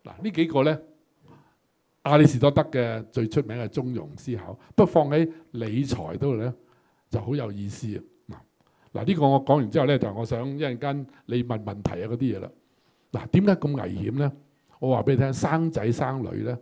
嗱，呢幾個咧，亞里士多德嘅最出名嘅中庸思考，不過放喺理財嗰度咧就好有意思啊！嗱，呢個我講完之後咧，就我想一陣間你問問題啊嗰啲嘢啦。嗱，點解咁危險咧？我話俾你聽，生仔生女咧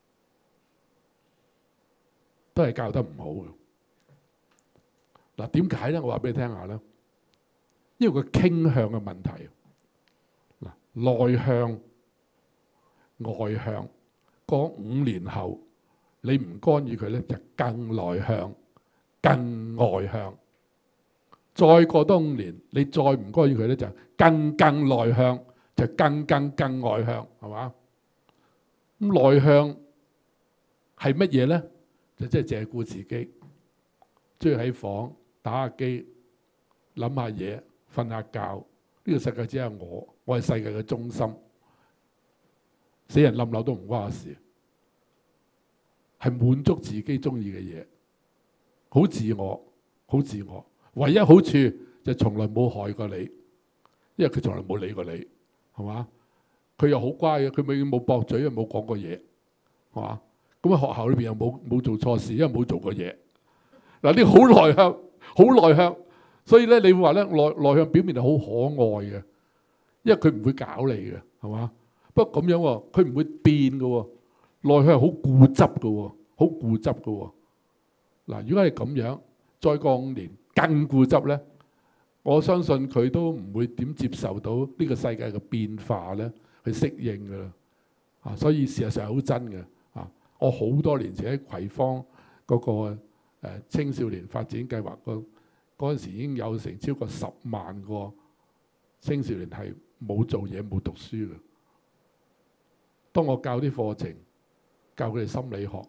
都係教得唔好嘅。嗱，點解咧？我話俾你聽下啦，因為個傾向嘅問題。嗱，內向、外向，過5年後，你唔干預佢咧，就更內向、更外向。再過多5年，你再唔干預佢咧，就更內向，就更外向，係嘛？咁內向係乜嘢咧？就即係淨係顧自己，中意喺房打下機、諗下嘢、瞓下覺。呢個世界只係我係世界嘅中心，死人冧樓都唔關我事，係滿足自己中意嘅嘢，好自我，好自我。唯一好處就從來冇害過你，因為佢從來冇理過你，係嘛？佢又好乖嘅，佢永遠冇駁嘴，又冇講過嘢，係嘛？咁喺學校裏邊又冇做錯事，因為冇做過嘢。嗱，呢個好內向，好內向。所以咧，你會話咧內向表面係好可愛嘅，因為佢唔會搞你嘅，係嘛？不過咁樣喎，佢唔會變嘅喎。內向係好固執嘅喎，好固執嘅喎。嗱，如果係咁樣，再過5年更固執咧，我相信佢都唔會點接受到呢個世界嘅變化咧，去適應㗎啦。啊，所以事實上係好真嘅。啊，我好多年前喺葵芳嗰個青少年發展計劃嗰陣時已經有成超過10萬個青少年係冇做嘢冇讀書嘅。當我教啲課程，教佢哋心理學，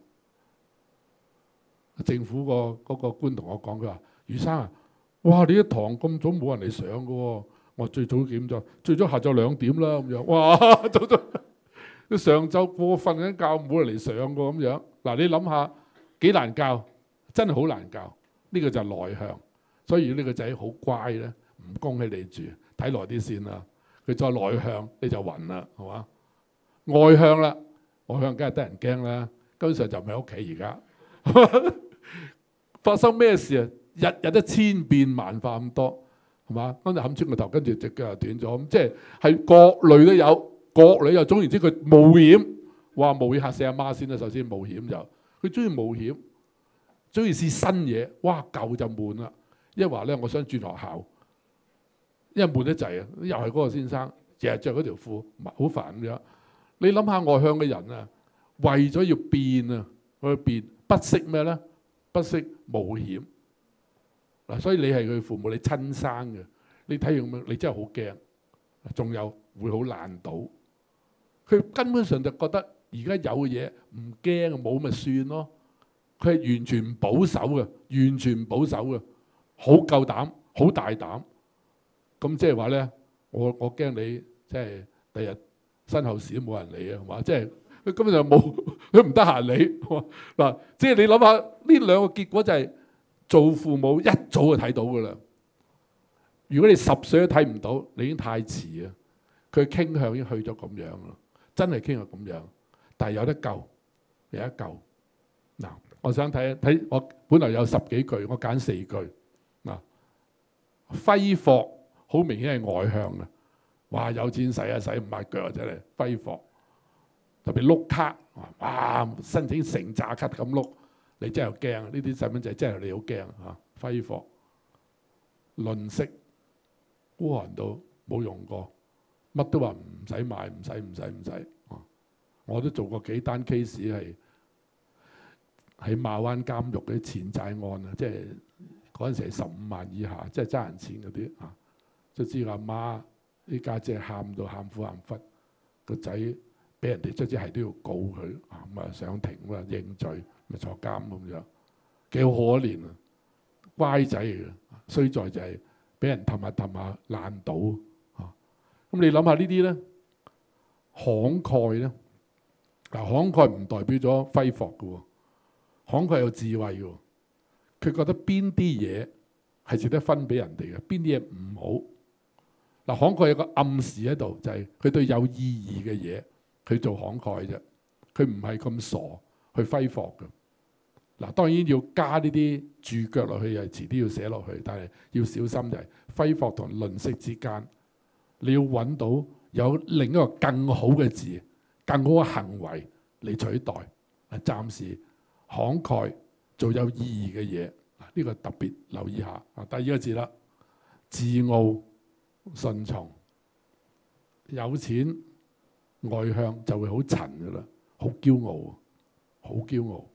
政府嗰個官同我講，佢話：余生啊，哇！你一堂咁早冇人嚟上嘅喎。我最早幾點咗？最早下晝2點啦咁樣。哇！早早上晝過瞓緊覺冇人嚟上嘅咁樣。嗱，你諗下幾難教，真係好難教。呢個就係內向。所以如果呢個仔好乖咧，唔恭喜你住，睇耐啲先啦。佢再內向你就暈啦，係嘛？外向啦，外向梗係得人驚啦。根本上就唔喺屋企而家。發生咩事啊？日日都千變萬化咁多，係嘛？跟住冚穿個頭，跟住隻腳又短咗，咁即係各類都有，各類又總言之佢冒險，話冒險嚇死阿媽先啦。首先冒險就佢中意冒險，中意試新嘢。哇，舊就悶啦。一話咧，我想轉學校，因為悶得滯啊！又係嗰個先生，日日着嗰條褲，好煩咁樣。你諗下外向嘅人啊，為咗要變啊，去變不惜咩咧？不惜冒險嗱，所以你係佢父母，你親生嘅，你睇咁樣，你真係好驚，仲有會好爛賭。佢根本上就覺得而家有嘅嘢唔驚，冇咪算咯。佢係完全唔保守嘅，完全唔保守嘅。好夠膽，好大膽，咁即係話咧，我驚你即係第日身後事都冇人理啊，係嘛？即係佢根本就冇，佢唔得閒理嗱。即係你諗下呢2個結果就係做父母一早就睇到㗎啦。如果你10歲都睇唔到，你已經太遲啊！佢傾向已經去咗咁樣啦，真係傾向咁樣。但係有得救，有得救嗱。我想睇，我本來有10幾句，我揀4句。嗱，揮霍好明顯係外向嘅，哇！有錢使啊，使唔抹腳啊，真係揮霍。特別碌卡，哇！申請成扎卡咁碌，你真係驚。呢啲細蚊仔真係你好驚嚇，揮霍、吝嗇、孤寒到冇用過，乜都話唔使買，唔使。我都做過幾單 case 係喺馬灣監獄嗰啲錢債案啊，即係。嗰陣時係15萬以下，即係爭人錢嗰啲啊！卒之阿媽啲家姐喊到喊苦喊忽，個仔俾人哋卒之係都要告佢啊！咁啊上庭咁啊認罪，咪坐監咁樣，幾可憐啊！乖仔嚟嘅，衰在就係俾人氹下爛賭啊！咁你諗下呢啲咧，慷慨咧，嗱慷慨唔代表咗揮霍嘅喎，慷慨有智慧嘅喎。佢覺得邊啲嘢係值得分俾人哋嘅，邊啲嘢唔好。嗱，慷慨有個暗示喺度，就係佢對有意義嘅嘢佢做慷慨啫，佢唔係咁傻去揮霍嘅。嗱，當然要加呢啲注腳落去，又遲啲要寫落去，但係要小心就係揮霍同吝嗇之間，你要揾到有另一個更好嘅字、更好嘅行為嚟取代。暫時慷慨做有意義嘅嘢，呢個特別留意下。第二個字啦，自傲順從，有錢外向就會好塵噶啦，好驕傲，好驕傲。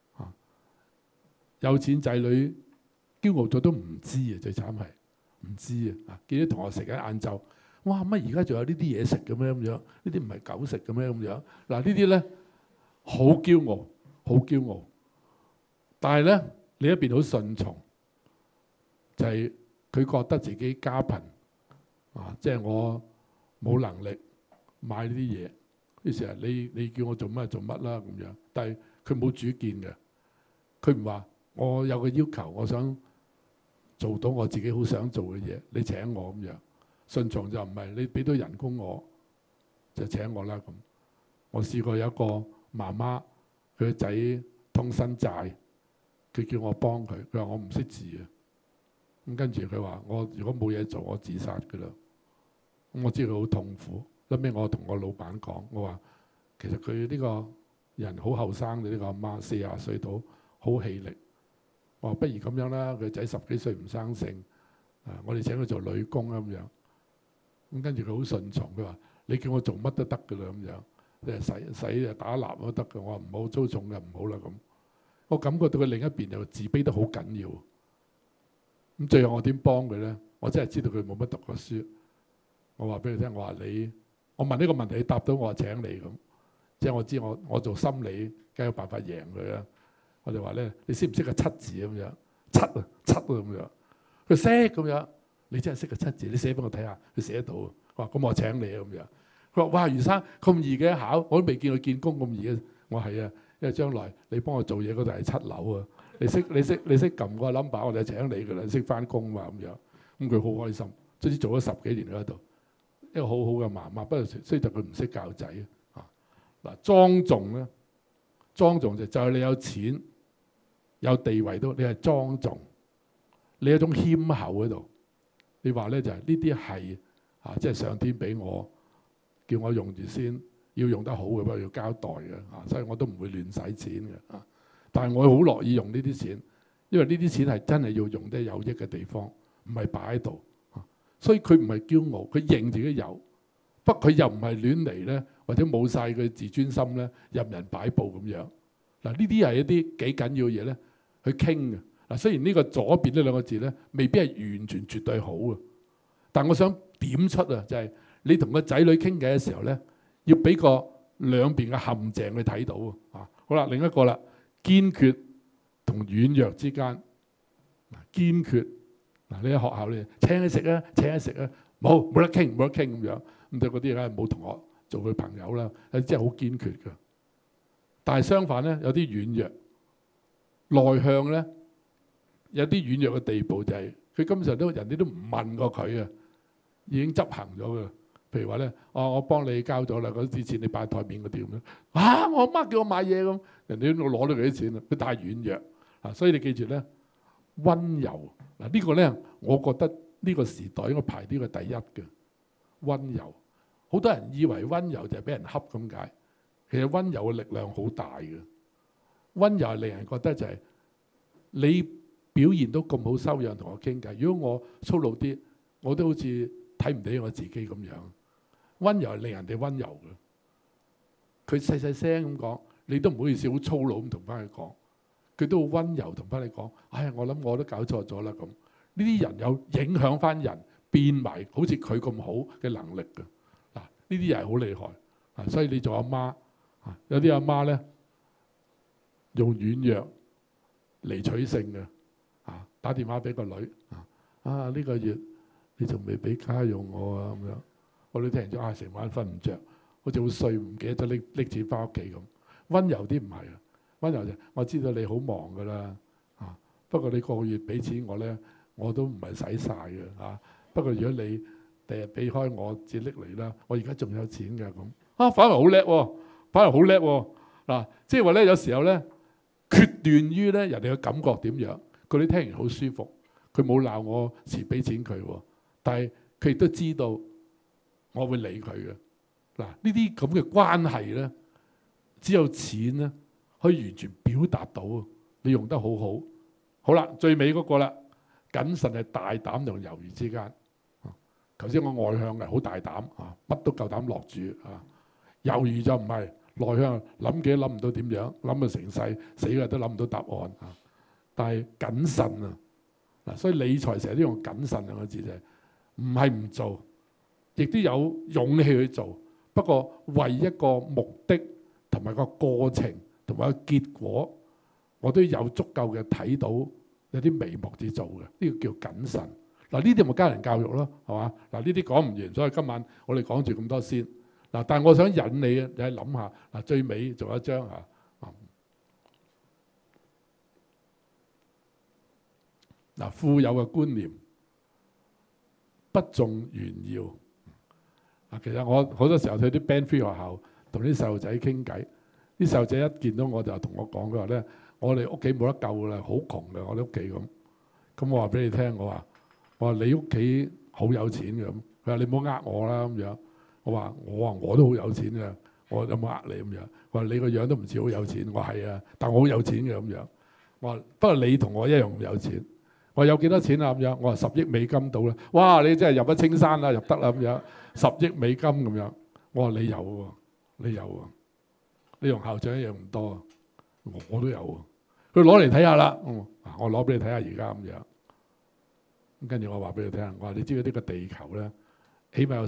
有錢仔女驕傲咗都唔知啊，最慘係唔知啊！見啲同學食緊晏晝，哇，乜而家仲有呢啲嘢食嘅咩咁樣？呢啲唔係狗食嘅咩咁樣？嗱，呢啲咧好驕傲，好驕傲。但係咧另一邊好順從，就係佢覺得自己家貧啊，即係我冇能力買呢啲嘢，於是你叫我做乜做乜啦咁樣。但係佢冇主見嘅，佢唔話。我有個要求，我想做到我自己好想做嘅嘢，你請我咁樣。順從就唔係你俾到人工我就請我啦咁。我試過有一個媽媽，佢個仔通身債，佢叫我幫佢，佢話我唔識字啊。咁跟住佢話我如果冇嘢做，我自殺㗎啦。咁我知佢好痛苦。後尾我同我老闆講，我話其實佢呢個人好後生，你呢個阿媽40歲到，好氣力。我話不如咁樣啦，佢仔10幾歲唔生性，我哋請佢做女工咁樣。咁跟住佢好順從，佢話你叫我做乜都得㗎啦咁樣，即係洗啊打蠟都得㗎。我話唔好粗重嘅，唔好啦咁。我感覺到佢另一邊又自卑得好緊要。咁最後我點幫佢咧？我真係知道佢冇乜讀過書。我話俾佢聽，我話我問呢個問題，你答到我話請你咁。即係我知我做心理梗係有辦法贏佢啦。我就話咧，你識唔識個七字咁樣？七啊咁樣。佢識咁樣，你真係識個七字，你寫俾我睇下，佢寫得到。我話咁我請你咁樣。佢話哇，余生咁易嘅考，我都未見佢見工咁易嘅。我話係啊，因為將來你幫我做嘢嗰度係7樓啊，你識撳個 number，我就請你㗎啦，識翻工嘛咁樣。咁佢好開心，總之做咗10幾年喺度，一個好好嘅媽媽。不過雖然佢唔識教仔啊。嗱，莊重咧，莊重就係你有錢。有地位都，你係莊重，你有一種謙厚喺度。你話咧就係呢啲係即係上天俾我，叫我用住先，要用得好嘅，不過要交代嘅所以我都唔會亂使錢嘅但係我好樂意用呢啲錢，因為呢啲錢係真係要用得有益嘅地方，唔係擺喺度所以佢唔係驕傲，佢認自己有，不過佢又唔係亂嚟咧，或者冇晒佢自尊心咧，任人擺佈咁樣。嗱，呢啲係一啲幾緊要嘅嘢咧。去傾嘅嗱，雖然呢個左邊呢兩個字咧，未必係完全絕對好嘅，但我想點出啊，就係你同個仔女傾偈嘅時候咧，要俾個兩邊嘅陷阱去睇到啊。好啦，另一個啦，堅決同軟弱之間，堅決嗱，你喺學校咧請你食啊，請你食啊，冇得傾，冇得傾咁樣，咁就嗰啲梗係冇同學做佢朋友啦，係真係好堅決嘅。但係相反咧，有啲軟弱。內向咧，有啲軟弱嘅地步就係佢根本上人哋都唔問過佢啊，已經執行咗嘅。譬如話咧，我幫你交咗啦，嗰啲錢你擺喺台面嗰啲咁樣。我阿媽叫我買嘢咁，人哋都攞到佢啲錢啦。佢太軟弱所以你記住咧，溫柔嗱呢個咧，我覺得呢個時代應該排呢個第一嘅溫柔。好多人以為溫柔就係俾人恰咁解，其實溫柔嘅力量好大嘅。溫柔係令人覺得就係你表現到咁好修養同我傾偈，如果我粗魯啲，我都好似睇唔起我自己咁樣。溫柔係令人哋溫柔嘅，佢細細聲咁講，你都唔好意思好粗魯咁同翻佢講，佢都好溫柔同翻你講。我諗我都搞錯咗啦咁。呢啲人有影響翻人變埋好似佢咁好嘅能力嘅嗱，呢啲人係好厲害所以你做阿媽有啲阿媽咧。用軟弱嚟取勝嘅打電話俾個女呢個月你仲未俾家用我啊咁樣，我都聽咗成晚瞓唔着，好似好衰，唔記得咗拎錢翻屋企咁。溫柔啲唔係啊，溫柔就我知道你好忙噶啦不過你個月俾錢我咧，我都唔係使晒嘅不過如果你第日俾開我自己拎嚟啦。我而家仲有錢㗎咁啊，反而好叻喎，反而好叻喎嗱。即係話咧，有時候咧決斷於咧人哋嘅感覺點樣，佢哋聽完好舒服，佢冇鬧我遲俾錢佢喎，但係佢亦都知道我會理佢嘅嗱。呢啲咁嘅關係咧，只有錢咧可以完全表達到，你用得好好。好啦，最尾嗰個啦，謹慎係大膽同猶豫之間。頭先我外向係好大膽啊，乜都夠膽落注啊。猶豫就唔係內向，諗幾都諗唔到點樣，諗到成世死嘅都諗唔到答案啊。但係謹慎啊嗱，所以理財成日都用謹慎兩個字啫，唔係唔做，亦都有勇氣去做。不過為一個目的同埋個過程同埋個結果，我都有足夠嘅睇到有啲眉目至做嘅，呢個叫謹慎。嗱，呢啲咪家庭教育咯，係嘛？嗱，呢啲講唔完，所以今晚我哋講住咁多先。嗱，但係我想引你嘅，你諗下嗱，最尾仲有一張嚇。嗱，富有嘅觀念，不重炫耀。嗱，其實我好多時候去啲 Band 3學校同啲細路仔傾偈，啲細路仔一見到我就同我講，佢話咧：我哋屋企冇得救㗎啦，好窮嘅我哋屋企咁。咁我話俾你聽，我話你屋企好有錢嘅咁。佢話你唔好呃我啦咁樣。我話我都好有錢嘅，我有冇呃你咁樣？佢話你個樣都唔似好有錢。我話係啊，但我好有錢嘅咁樣。我話不過你同我一樣咁有錢。我話有幾多錢啊咁樣？我話10億美金到啦。哇！你真係入得青山啦，入得啦咁樣，10億美金咁樣。我話你有喎，你有喎，你同校長一樣唔多啊。我都有喎。佢攞嚟睇下啦。我攞俾你睇下而家咁樣。咁跟住我話俾你聽，我話你知唔知呢個地球咧，起碼有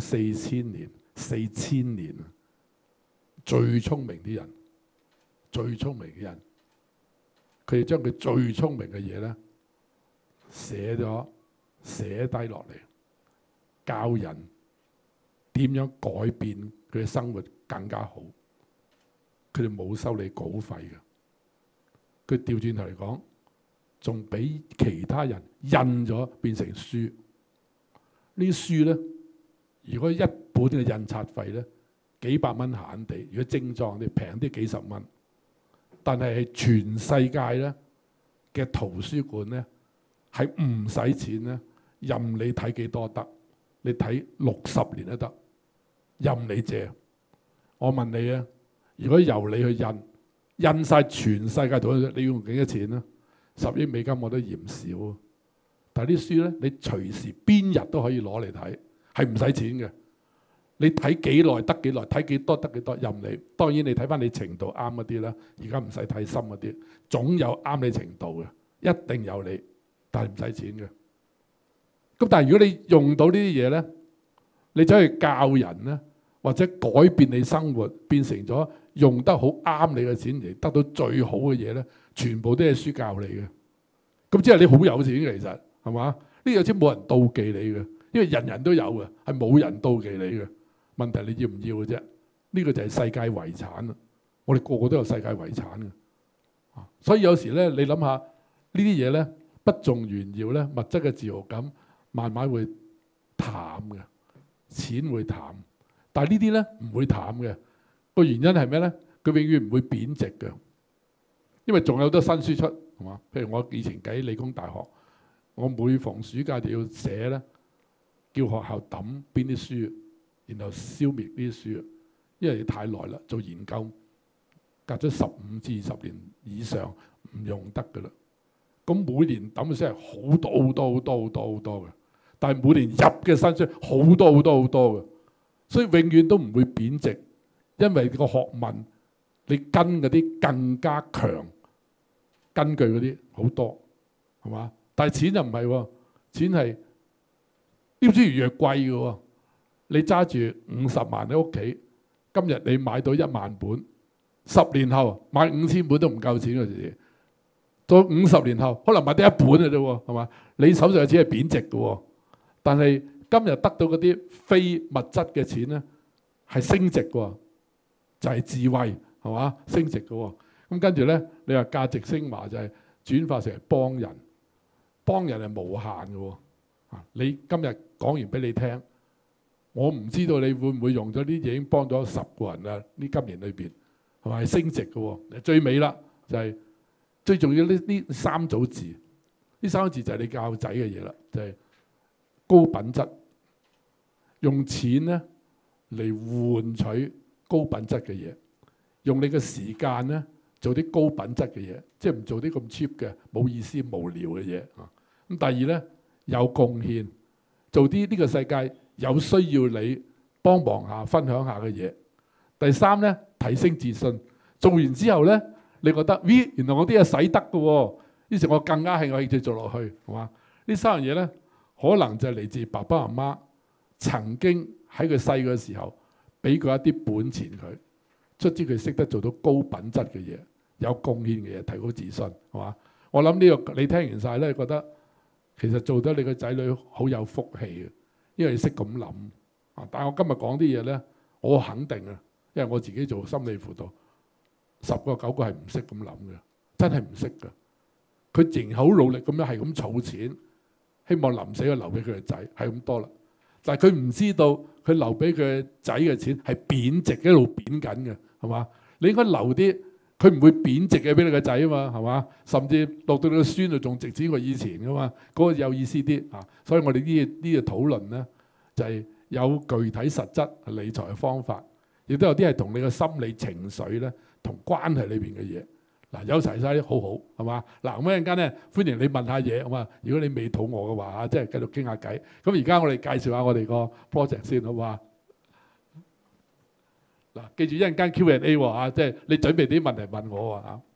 4000年啊！最聰明啲人，最聰明嘅人，佢哋將佢最聰明嘅嘢咧寫低落嚟，教人點樣改變佢嘅生活更加好。佢哋冇收你稿費嘅，佢調轉頭嚟講，仲俾其他人印咗變成書。呢啲書咧，如果一本嘅印刷費咧幾百蚊閒地，如果精裝啲平啲幾十蚊，但係全世界咧嘅圖書館咧係唔使錢咧，任你睇幾多得，你睇60年都得，任你借。我問你啊，如果由你去印晒全世界圖，你要用幾多錢啊？10億美金我都嫌少，但係啲書咧，你隨時邊日都可以攞嚟睇，係唔使錢嘅。你睇幾耐得幾耐，睇幾多得幾多，任你。當然你睇翻你程度啱嗰啲啦，而家唔使睇深嗰啲，總有啱你程度嘅，一定有你，但係唔使錢嘅。咁但係如果你用到呢啲嘢咧，你走去教人咧，或者改變你生活，變成咗用得好啱你嘅錢嚟得到最好嘅嘢咧，全部都係書教你嘅。咁即係你好有錢嘅，其實係嘛？呢有錢冇人妒忌你嘅，因為人人都有嘅，係冇人妒忌你嘅。問題你要唔要嘅啫？呢個就係世界遺產啦。我哋個個都有世界遺產嘅。所以有時咧，你諗下呢啲嘢咧，不重炫耀咧，物質嘅自豪感慢慢會淡嘅，錢會淡。但係呢啲咧唔會淡嘅。個原因係咩咧？佢永遠唔會貶值嘅，因為仲有好多新書出，係嘛？譬如我以前喺理工大學，我每逢暑假就要寫咧，叫學校抌邊啲書，然後消滅呢啲書，因為太耐啦，做研究隔咗15至20年以上唔用得㗎啦。咁每年抌嘅書係好多好多好多好多好多嘅，但係每年入嘅新書好多好多好多嘅，所以永遠都唔會貶值，因為個學問你跟嗰啲更加強根據嗰啲好多，係嘛？但係錢就唔係喎，錢係呢本書越貴嘅喎。你揸住50萬喺屋企，今日你買到1萬本，10年後買5000本都唔夠錢嘅時，到50年後可能買得1本嘅啫喎，係嘛？你手上嘅錢係貶值嘅喎，但係今日得到嗰啲非物質嘅錢咧係升值嘅喎，就係智慧，係嘛？升值嘅喎。咁跟住咧，你話價值升華就係轉化成幫人，幫人係無限嘅喎。你今日講完俾你聽， 我唔知道你會唔會用咗啲已經幫咗10個人啦？呢今年裏邊係咪升值嘅喎？最尾啦就係、最重要呢3組字，呢3個字就係你教仔嘅嘢啦，就係、高品質，用錢咧嚟換取高品質嘅嘢，用你嘅時間咧做啲高品質嘅嘢，即係唔做啲咁 cheap 嘅冇意思無聊嘅嘢啊。咁第二咧有貢獻，做啲呢個世界有需要你幫忙下、分享下嘅嘢。第3咧提升自信，做完之後咧你覺得原來我啲嘢使得嘅喎，於是我更加係有興趣做落去，係嘛？呢3樣嘢咧可能就係嚟自爸爸媽媽曾經喺佢細嘅時候俾佢一啲本錢佢，卒之佢識得做到高品質嘅嘢，有貢獻嘅嘢，提高自信，係嘛？我諗呢個你聽完晒咧，覺得其實做得你個仔女好有福氣嘅，因為你識咁諗啊。但係我今日講啲嘢咧，我肯定啊，因為我自己做心理輔導，10個9個係唔識咁諗嘅，真係唔識嘅。佢仍然好努力咁樣係咁儲錢，希望臨死佢留俾佢嘅仔，係咁多啦。但係佢唔知道佢留俾佢嘅仔嘅錢係貶值一路貶緊嘅，係嘛？你應該留啲佢唔會貶值嘅俾你個仔啊嘛，係嘛？甚至落到你個孫度仲值錢過以前噶嘛，嗰個有意思啲啊！所以我哋呢個討論咧，就係有具體實質理財嘅方法，亦都有啲係同你嘅心理情緒咧同關係裏邊嘅嘢。嗱，有齊晒啲好好，係嘛？嗱，咁一陣間咧，歡迎你問下嘢，好嘛？如果你未肚餓嘅話啊，即係繼續傾下偈。咁而家我哋介紹下我哋個 project 先，好嘛？嗱，記住一陣間 Q&A 喎，即係你準備啲問題問我喎嚇。